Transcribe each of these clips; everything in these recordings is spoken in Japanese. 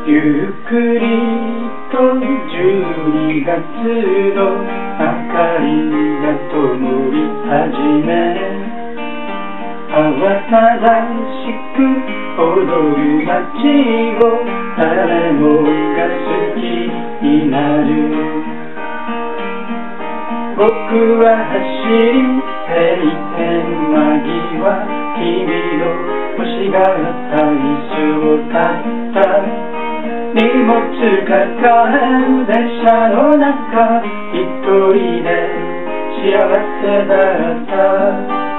ゆっくりと12月の明かりが灯り始め、慌ただしく踊る街を誰もが好きになる。僕は走り閉店間際、君の欲しがった椅子を買った。荷物抱え電車の中、一人で幸せだった。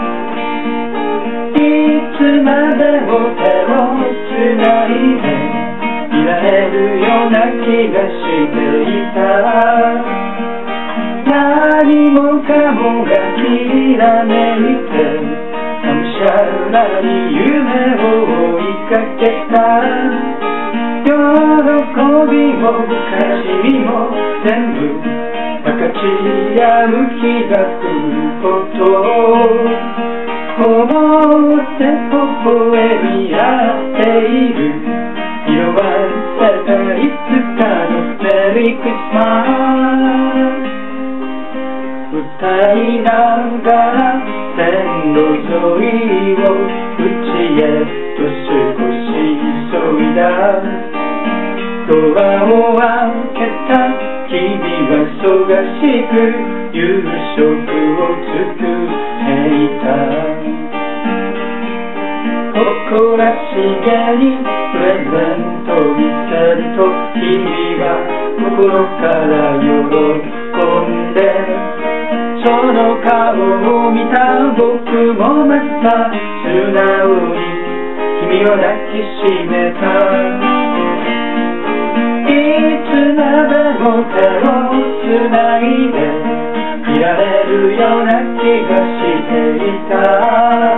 いつまでも手をつないでいられるような気がしていた。何もかもがきらめいて、がむしゃらに夢を追いかけた。喜びも悲しみも全部分かち合う日が来ることを思って微笑み合っている。色褪せたいつかのメリークリスマス、歌いながら線路沿いを家へと少し急いだ。ドアを開けた君は忙しく夕食を作っていた。誇らしげにプレゼント見せると、君は心から喜んで、その顔を見た僕もまた素直に君を抱きしめた。いつまでも手をつないでいられるような気がしていた。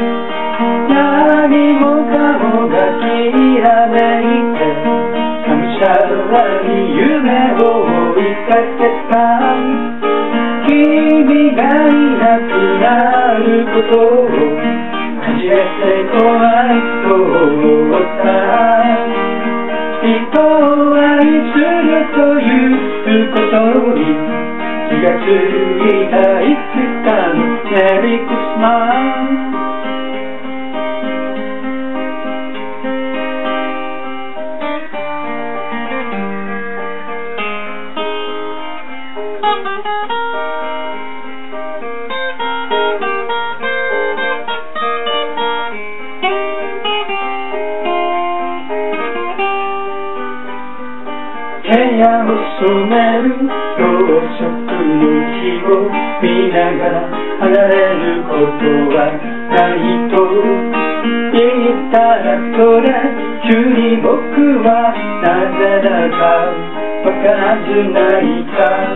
何もかもがきらめいて、がむしゃらに夢を追いかけた。君がいなくなることを初めて怖いと思った。人を愛するということに気がついたいつかのメリークリスマス。部屋を染めるろうそくの火を見ながら離れることはないと言ったら、それ急に僕はなぜだかわからず泣いた。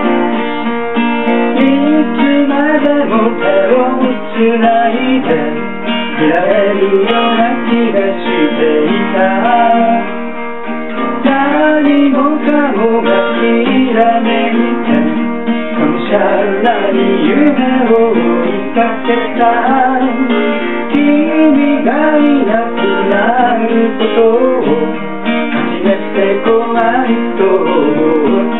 いつまでも手をつないでいられるような気がしていた。何もかもがきらめいて、がむしゃらに夢を追いかけた。君がいなくなることを初めて怖いと思った。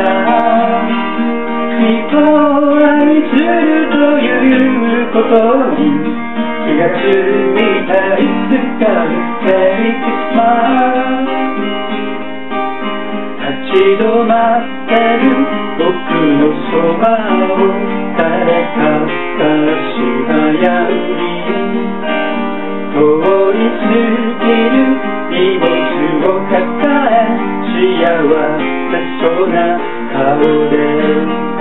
人を愛するということに気がついたいつかのメリークリスマス。立ち止まってる僕のそばを誰かがしばやり、通り過ぎる荷物を抱え幸せそうな顔で